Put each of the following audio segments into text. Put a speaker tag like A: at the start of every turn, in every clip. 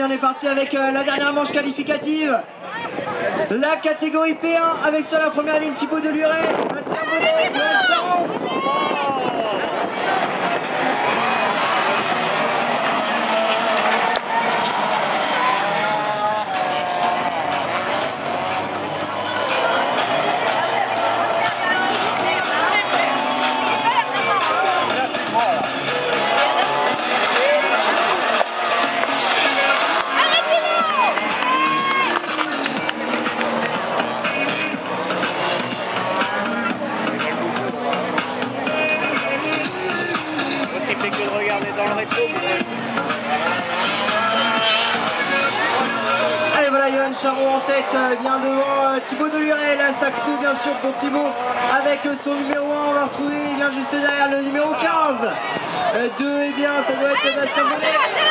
A: bien, on est parti avec la dernière manche qualificative. La catégorie P1 avec sur la première ligne Thibaut Deluret, Bastien Bonnet, Johan Charon.
B: Que de regarder dans le rétro.
A: Allez voilà, Johan Charon en tête, bien devant Thibaut Deluret, la saxo bien sûr pour Thibaut avec son numéro 1, on va retrouver bien juste derrière le numéro 15. 2 et bien ça doit être Bastien Bonnet.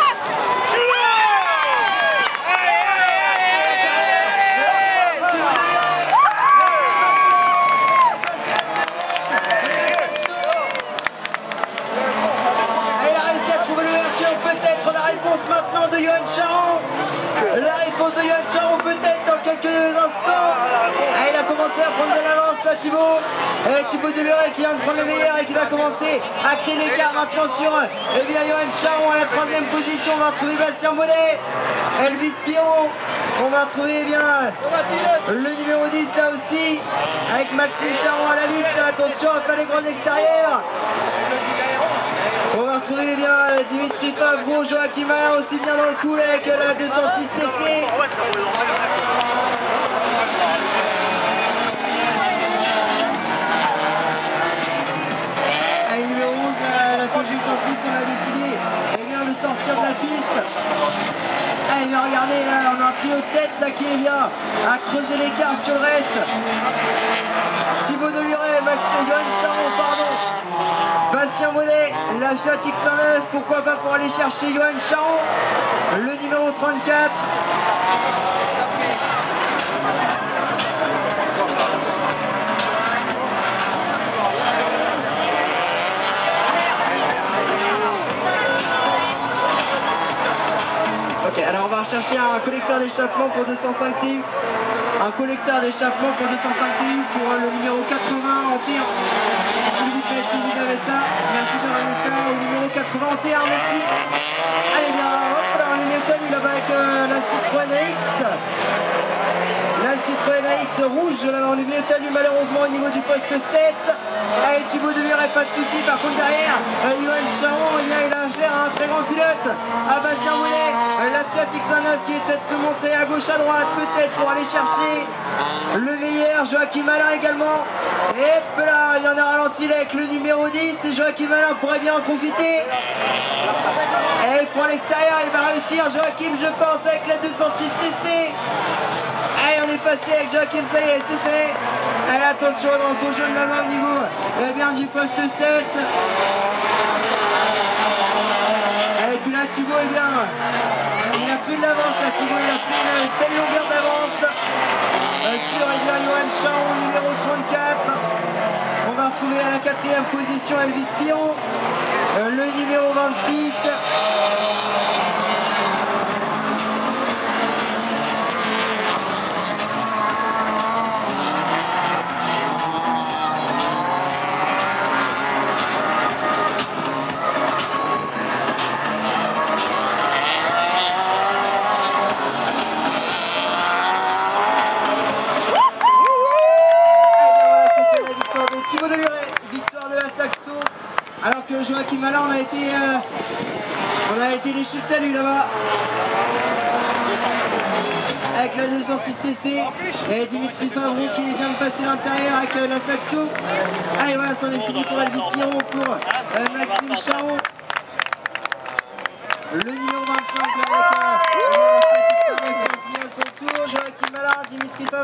A: Maintenant de Johan Charon. La réponse de Johan Charon peut-être dans quelques instants. Ah, il a commencé à prendre de l'avance là Thibaut. Thibaut Deluret qui vient de prendre le meilleur et qui va commencer à créer l'écart maintenant sur Johan Charon à la 3e position. On va retrouver Bastien Bonnet, Elvis Piron. On va retrouver le numéro 10 là aussi avec Maxime Charon à la lutte. Là, attention à faire les grands extérieurs. On va retrouver Dimitri Favreau, Joachim Alain aussi bien dans le coup avec la 206 cc. Allez, numéro 11, la PJ 106, on a décidé de sortir de la piste. Allez, bien regardez, là, on a un trio de tête là, qui est bien à creuser l'écart sur le reste. Thibaut Deluret, Johan Charon, pardon. Bastien Bonnet, la Fiat X9, pourquoi pas pour aller chercher Johan Charon, le numéro 34. Ok, alors on va rechercher un collecteur d'échappement pour 205 TU. Un collecteur d'échappement pour 205 TU pour le numéro 80 en T1. S'il vous plaît, si vous avez ça, merci de ramener ça au numéro 80 en T1, merci. Allez bien, hop là, on est étonné là-bas avec la Citroën AX. La Citroën AX rouge, là, on est bien étonné malheureusement au niveau du poste 7. Allez, Thibaut Deluret, pas de soucis. Par contre derrière, Johan Charon, il a affaire à un très grand pilote, à Bastien Bonnet, la Fiat X9 qui essaie de se montrer à gauche à droite peut-être pour aller chercher le meilleur. Joachim Alain également. Et là, il y en a ralenti avec le numéro 10 et Joachim Alain pourrait bien en profiter. Et pour l'extérieur, il va réussir Joachim, je pense, avec la 206 cc. Allez, on est passé avec Joachim, ça y est, c'est fait. Allez, attention dans le beau jaune là-bas au niveau bien du poste 7. Et puis là, Thibaut, il a pris de l'avance, là, Thibaut, il a pris une belle longueur d'avance sur Johan Charon, numéro 34. On va retrouver à la 4e position Elvis Piron, le numéro 26. Alors que Joachim Alain, on a été les chutes à lui là-bas. Avec la 206 cc. Et Dimitri Favreau qui vient de passer l'intérieur avec la saxo. Allez voilà, c'en est fini pour Elvis Piron, pour Maxime Charon. Le numéro 25 là, avec son tour. Joachim Alain, Dimitri Favreau.